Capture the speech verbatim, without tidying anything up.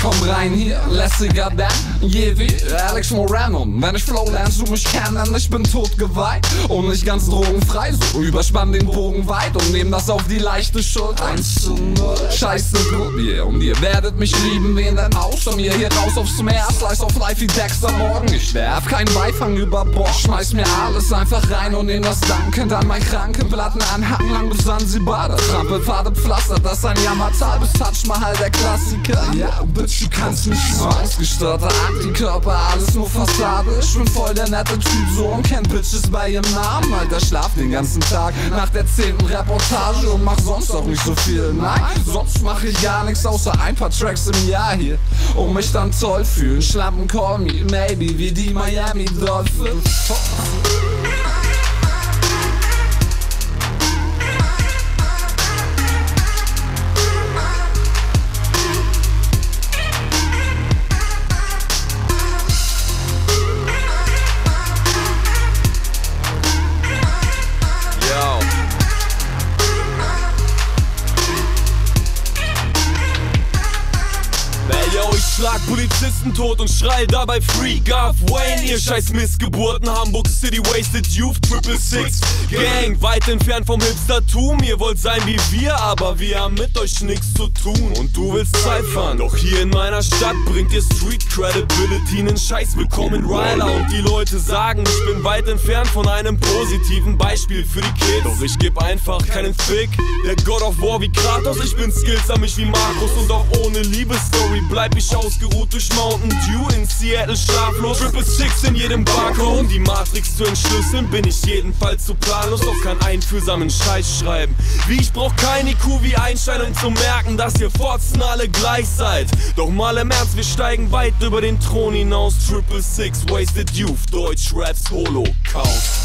komm rein hier, lässiger denn je wie Alex Moran. Und wenn ich Flow lernst du mich kennen, ich bin totgeweiht und nicht ganz drogenfrei. So überspann den Bogen weit und nehm das auf die leichte Schuld. Eins zu null, scheiße gut, yeah. Und ihr werdet mich lieben, wen denn außer mir. Hier raus aufs Meer, Slice of Life wie Dexter Morgan. Ich werf keinen Beifang über Bord, schmeiß mir alles einfach rein und nehm das dankend an mein Krankenplatten anhaken lang bis Sansibar. Das Trampelpfade pflastert, das ein Jammertal bis Touch Mahal, der Klassiker. Ja, Bitch, du kannst mich ausgestörter Antikörper, alles nur Fassade. Ich bin voll der nette Typ, so und kennt Bitches bei ihrem Namen. Alter, schlaf den ganzen Tag nach der zehnten Reportage und mach sonst auch nicht so viel. Nein, sonst mach ich gar nichts außer ein paar Tracks im Jahr hier und mich dann toll fühlen. Schlampen call me, maybe, wie die Miami Dolphins. Schlag Polizisten tot und schrei dabei Free Garth Wayne. Ihr scheiß Missgeburten, Hamburg City Wasted Youth, Triple Six Gang, weit entfernt vom Hipstertum. Ihr wollt sein wie wir, aber wir haben mit euch nichts zu tun. Und du willst Cyphern, doch hier in meiner Stadt bringt ihr Street Credibility nen Scheiß. Willkommen Ryler und die Leute sagen, ich bin weit entfernt von einem positiven Beispiel für die Kids. Doch ich geb einfach keinen Fick, der God of War wie Kratos. Ich bin skillsam, ich wie Markus und auch ohne Liebesstory bleib ich ausgeruht durch Mountain Dew in Seattle schlaflos. Triple Six in jedem Barcode. Um die Matrix zu entschlüsseln, bin ich jedenfalls zu planlos. Doch kann einfühlsamen Scheiß schreiben. Wie ich brauch kein I Q wie Einstein, um zu merken, dass ihr Fotzen alle gleich seid. Doch mal im Ernst, wir steigen weit über den Thron hinaus. Triple Six Wasted Youth, Deutsch Raps Holocaust.